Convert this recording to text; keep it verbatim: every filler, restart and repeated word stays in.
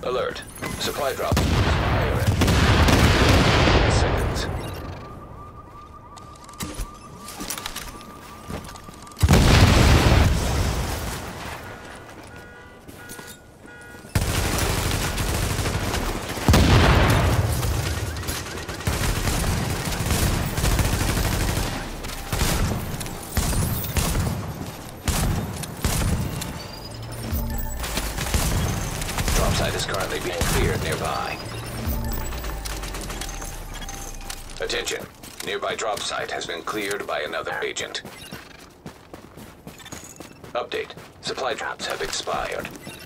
Alert. Supply drop. Fire in seconds. Drop site is currently being cleared nearby. Attention. Nearby drop site has been cleared by another agent. Update. Supply drops have expired.